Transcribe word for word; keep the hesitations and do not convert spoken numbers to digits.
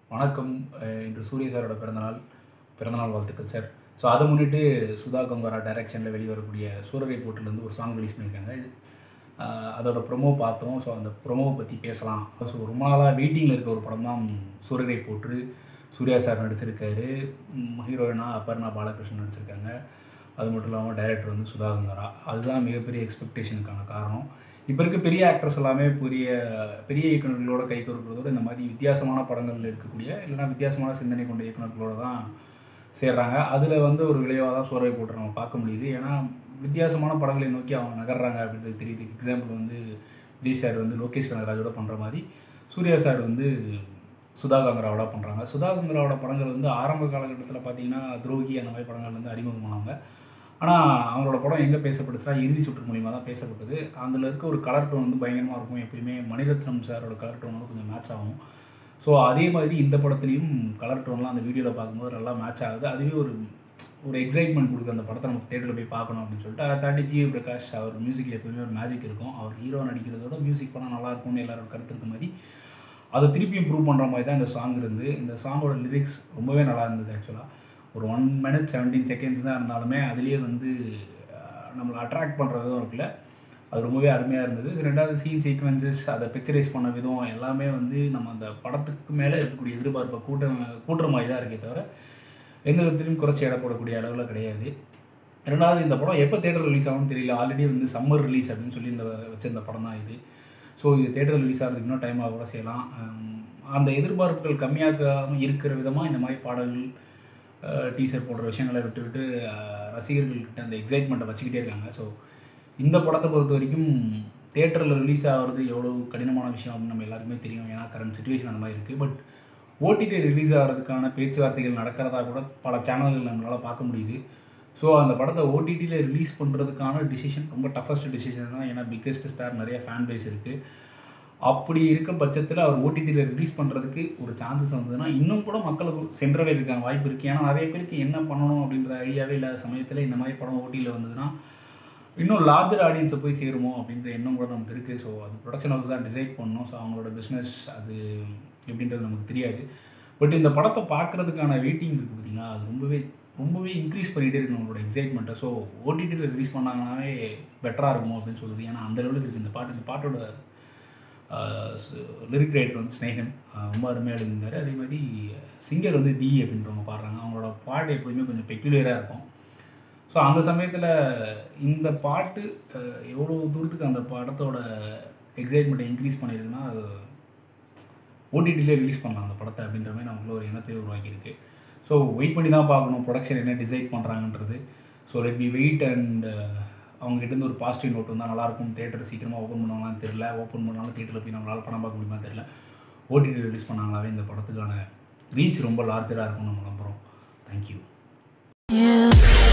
வணக்கம். இன்று சூரிய சாரோட பிறந்தநாள் பிறந்தநாள் வாழ்த்துக்கள் சார். ஸோ அதை முன்னிட்டு சுதா கங்கரா டைரக்ஷனில் வெளிவரக்கூடிய சூரரை போட்டிலேருந்து ஒரு சாங் ரிலீஸ் பண்ணியிருக்காங்க. அதோட ப்ரொமோ பார்த்தோம். ஸோ அந்த ப்ரொமோவை பற்றி பேசலாம். ஸோ ரொம்ப நாளாக வெயிட்டிங்கில் இருக்க ஒரு படம் தான் சூரரை போற்று. சூர்யா சார் நடிச்சிருக்காரு. ஹீரோயினா அபர்ணா பாலகிருஷ்ணன் நடிச்சிருக்காங்க. அது மட்டும் இல்லாமல் டைரக்டர் வந்து சுதா கங்கரா. அதுதான் மிகப்பெரிய எக்ஸ்பெக்டேஷனுக்கான காரணம். இப்போ இருக்க பெரிய ஆக்ட்ரஸ் எல்லாமே பெரிய பெரிய இயக்குநர்களோட கை கோர்க்கிறதோட இந்த மாதிரி வித்தியாசமான படங்களில் இருக்கக்கூடிய இல்லைனா வித்தியாசமான சிந்தனை கொண்ட இயக்குநர்களோட தான் சேர்றாங்க. அதில் வந்து ஒரு விளைவாக தான் சூரரை போற்று நம்ம பார்க்க முடியுது. ஏன்னா வித்தியாசமான படங்களை நோக்கி அவங்க நகர்றாங்க அப்படின்றது தெரியுது. எக்ஸாம்பிள் வந்து விஜய் சார் வந்து லோகேஷ் கனகராஜோட பண்ணுற மாதிரி சூர்யா சார் வந்து சுதா கங்கராவோட பண்ணுறாங்க. சுதா கங்கராவோட படங்கள் வந்து ஆரம்ப காலகட்டத்தில் பார்த்திங்கன்னா துரோகி அந்த மாதிரி படங்கள் வந்து அறிமுகமானவங்க. ஆனால் அவங்களோட படம் எங்கே பேசப்பட்டுச்சுன்னா இறுதி சுற்று மூலிமா தான் பேசப்பட்டது. அதில் இருக்க ஒரு கலர் டோன் வந்து பயங்கரமாக இருக்கும். எப்பயுமே மணிரத்னம் சாரோட கலர் டோனோட கொஞ்சம் மேட்ச் ஆகும். ஸோ அதே மாதிரி இந்த படத்துலேயும் கலர் டோன்லாம் அந்த வீடியோவில் பார்க்கும்போது நல்லா மேட்ச் ஆகுது. அதுவே ஒரு ஒரு எக்ஸைட்மெண்ட் கொடுக்குது அந்த படத்தை நம்ம தேட்டரில் போய் பார்க்கணும் அப்படின்னு சொல்லிட்டு. அதை தாண்டி ஜி பிரகாஷ் அவர் மியூசிக்கில் எப்போயுமே ஒரு மேஜிக் இருக்கும். அவர் ஹீரோ நடிக்கிறதோட மியூசிக் பண்ணால் நல்லாயிருக்கும்னு எல்லாரோட கருத்து இருக்க மாதிரி அதை திருப்பியும் ப்ரூவ் பண்ணுற மாதிரி தான் இந்த சாங் இருந்து. இந்த சாங்கோட லிரிக்ஸ் ரொம்பவே நல்லா இருந்தது. ஆக்சுவலாக ஒரு ஒன் மினிட் செவன்டீன் செகண்ட்ஸ் தான் இருந்தாலுமே அதுலேயே வந்து நம்மளை அட்ராக்ட் பண்ணுற விதம் இருக்குல்ல, அது ரொம்பவே அருமையாக இருந்தது. ரெண்டாவது சீன் சீக்வன்சஸ் அதை பிக்சரைஸ் பண்ண விதம் எல்லாமே வந்து நம்ம அந்த படத்துக்கு மேலே இருக்கக்கூடிய எதிர்பார்ப்பை கூட்டம் கூட்டுற மாதிரி தான் இருக்கே தவிர எந்த விதத்துலையும் குறைச்சி இடப்படக்கூடிய அளவில் கிடையாது. ரெண்டாவது இந்த படம் எப்போ தேட்டர் ரிலீஸ் ஆகும்னு தெரியல. ஆல்ரெடி வந்து சம்மர் ரிலீஸ் அப்படின்னு சொல்லி இந்த வச்சிருந்த படம் தான் இது. ஸோ இது தேட்டர் ரிலீஸ் ஆகிறதுக்கு இன்னும் டைம் ஆக கூட செய்யலாம். அந்த எதிர்பார்ப்புகள் கம்மியாகாமல் இருக்கிற விதமாக இந்த மாதிரி பாடல்கள் டீசர் போடுற விஷயங்களை விட்டு விட்டு ரசிகர்கள்கிட்ட அந்த எக்ஸைட்மெண்ட்டை வச்சுக்கிட்டே இருக்காங்க. ஸோ இந்த படத்தை பொறுத்த வரைக்கும் தேட்டரில் ரிலீஸ் ஆகிறது எவ்வளோ கடினமான விஷயம் அப்படின்னு நம்ம எல்லாருக்குமே தெரியும். ஏன்னா கரண்ட் சுச்சுவேஷன் அந்த மாதிரி இருக்குது. பட் ஓடிடி ரிலீஸ் ஆகிறதுக்கான பேச்சுவார்த்தைகள் நடக்கிறதா கூட பல சேனல்கள் நம்மளால் பார்க்க முடியுது. ஸோ அந்த படத்தை ஓடிடியில் ரிலீஸ் பண்ணுறதுக்கான டிசிஷன் ரொம்ப டஃபஸ்ட் டிசிஷன் தான். ஏன்னா பிக்கெஸ்ட் ஸ்டார் நிறைய ஃபேன் பேஸ் இருக்குது. அப்படி இருக்க பட்சத்தில் அவர் ஓடிடியில் ரிலீஸ் பண்ணுறதுக்கு ஒரு சான்சஸ் வந்ததுன்னா இன்னும் கூட மக்களுக்கு சென்றடைறதுக்கான வாய்ப்பு இருக்குது. ஏன்னா நிறைய பேருக்கு என்ன பண்ணணும் அப்படின்ற ஐடியாவே இல்லாத சமயத்தில் இந்த மாதிரி படம் ஓடிடியில் வந்ததுன்னா இன்னும் லார்ஜர் ஆடியன்ஸை போய் சேருமோ அப்படின்ற எண்ணம் கூட நமக்கு இருக்குது. ஸோ அது ப்ரொடக்ஷன் ஹவுஸ் தான் டிசைட் பண்ணணும். ஸோ அவங்களோட பிஸ்னஸ் அது எப்படின்றது நமக்கு தெரியாது. பட் இந்த படத்தை பார்க்குறதுக்கான வெயிட்டிங் இருக்குது பார்த்திங்கன்னா, அது ரொம்பவே ரொம்பவே இன்க்ரீஸ் பண்ணிகிட்டே இருக்கு நம்மளோட எக்ஸைட்மெண்ட்டை. ஸோ ஓடிடியில் ரிலீஸ் பண்ணாங்கன்னாவே பெட்டராக இருக்கும் அப்படின்னு சொல்லுது. ஏன்னா அந்த லெவலுக்கு இருக்குது இந்த பாட்டு. இந்த பாட்டோட லிரிக் ரைட்டர் வந்து ஸ்னேகன் ரொம்ப அருமையாக எழுதியிருந்தார். அதே மாதிரி சிங்கர் வந்து தி அப்படின்றவங்க பாடுறாங்க. அவங்களோட பாட்டு எப்போதுமே கொஞ்சம் பெக்யூலியராக இருக்கும். ஸோ அந்த சமயத்தில் இந்த பாட்டு எவ்வளோ தூரத்துக்கு அந்த படத்தோட எக்ஸைட்மெண்ட்டை இன்க்ரீஸ் பண்ணியிருக்குன்னா அது ஓடிடியில் ரிலீஸ் பண்ணலாம் அந்த படத்தை அப்படின்ற மாதிரி நமக்குள்ள ஒரு எண்ணத்தை உருவாக்கியிருக்கு. ஸோ வெயிட் பண்ணி தான் பார்க்கணும் ப்ரொடக்ஷன் என்ன டிசைட் பண்ணுறாங்கன்றது. So let be wait and அவங்ககிட்டருந்து ஒரு பாசிட்டிவ் நோட் வந்தால் நல்லாயிருக்கும். தேட்டர் சீக்கிரமாக ஓப்பன் பண்ணுவாங்களான்னு தெரில. ஓப்பன் பண்ணாலும் தேட்டரில் போய் நம்மளால் படம் பார்க்க முடியுமா தெரில. ஓடிடி ரிலீஸ் பண்ணாங்களாவே இந்த படத்துக்கான ரீச் ரொம்ப லார்ஜராக இருக்கும்னு நம்ம நம்புகிறோம். தேங்க்யூ.